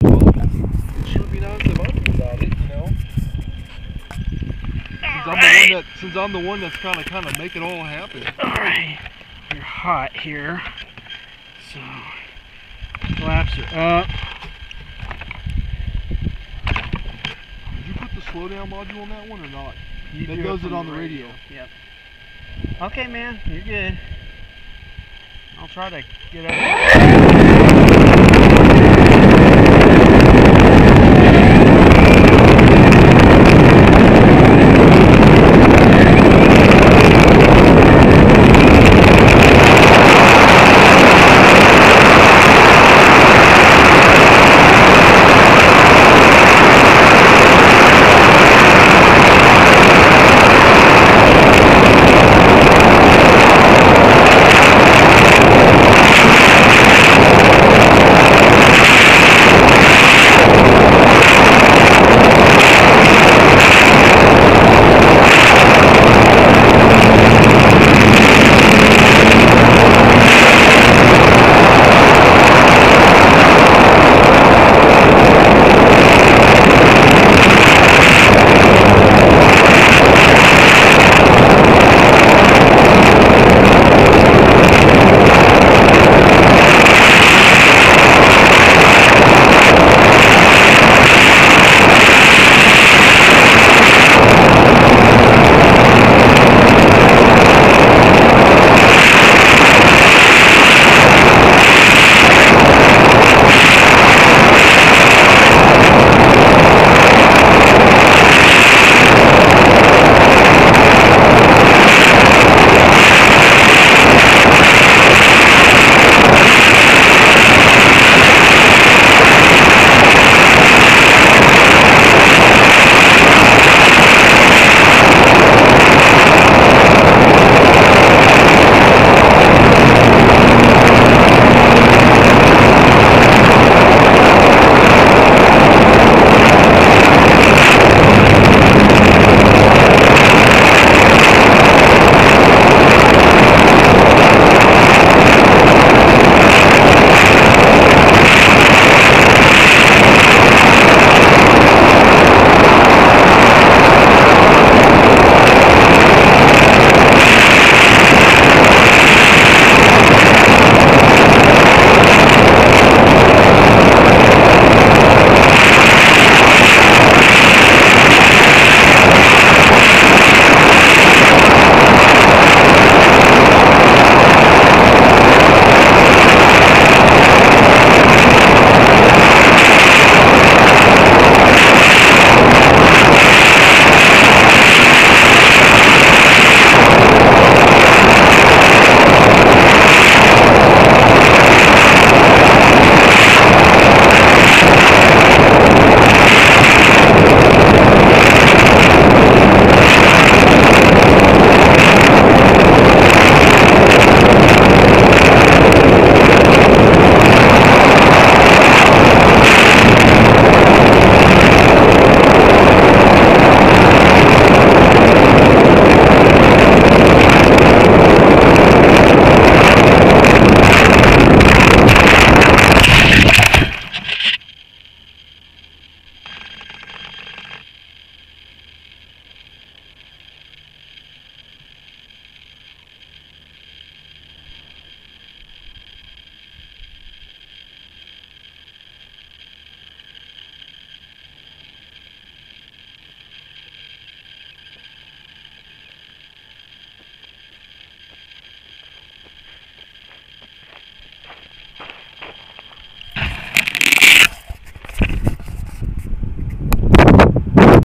Well, it sure be nice if I knew about it, you know. Since I'm the one that's kind of make it all happen. All right, you're hot here, so flaps are up. Did you put the slowdown module on that one or not? That does it on the radio. Yep. Okay, man, you're good. I'll try to get up.